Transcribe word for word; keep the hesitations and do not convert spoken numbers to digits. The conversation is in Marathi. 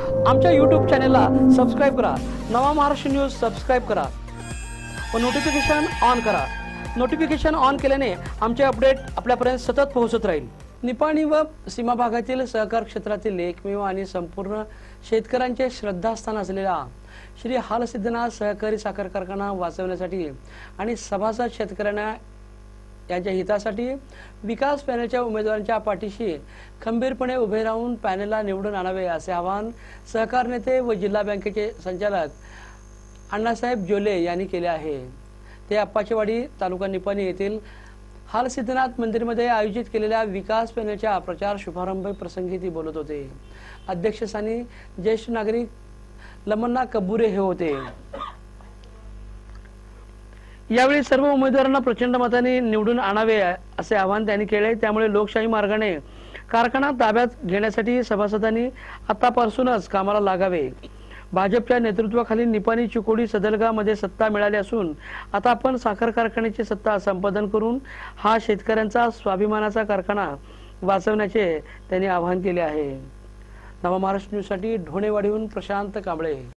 आमच्या यूट्यूब चॅनलला सबस्क्राईब करा। नवा महाराष्ट्र न्यूज सबस्क्राईब करा व नोटिफिकेशन ऑन करा। नोटिफिकेशन ऑन केल्याने आमचे अपडेट आपल्यापर्यंत सतत पोहोचत राहील। निपाणी व सीमा भागातील सहकार क्षेत्रातील एकमेव आणि संपूर्ण शेतकऱ्यांचे श्रद्धास्थान असलेला श्री हालसिद्धनाथ सहकारी साखर कारखाना वाचवण्यासाठी आणि सभासद शेतकऱ्यांना यांच्या हितासाठी विकास पॅनलच्या उमेदवारांच्या पाठीशी खंबीरपणे उभे राहून पॅनलला निवडून आणावे असे आवाहन सहकार नेते व जिल्हा बँकेचे संचालक अण्णासाहेब जोले यांनी केले आहे। ते अप्पाचेवाडी तालुका निपाणी येथील हालसिद्धनाथ मंदिरमध्ये आयोजित केलेल्या विकास पॅनलच्या प्रचार शुभारंभ प्रसंगी ते बोलत होते। अध्यक्षस्थानी ज्येष्ठ नागरिक लमन्ना कबुरे हे होते। यावेळी सर्व उमेदवारांना प्रचंड मताने निवडून आणावे असे आवाहन त्यांनी केले। त्यामुळे लोकशाही मार्गाने कारखाना ताब्यात घेण्यासाठी सभासदांनी आतापासूनच कामाला लागावे। भाजपच्या नेतृत्वाखाली निपाणी चिकोडी सदलगा मध्ये सत्ता मिळाली असून आता आपण साखर कारखान्याची सत्ता संपादन करून हा शेतकऱ्यांचा स्वाभिमानाचा कारखाना वाचवण्याचे त्यांनी आवाहन केले आहे। नवा महाराष्ट्र न्यूज साठी ढोणेवाडीहून प्रशांत कांबळे।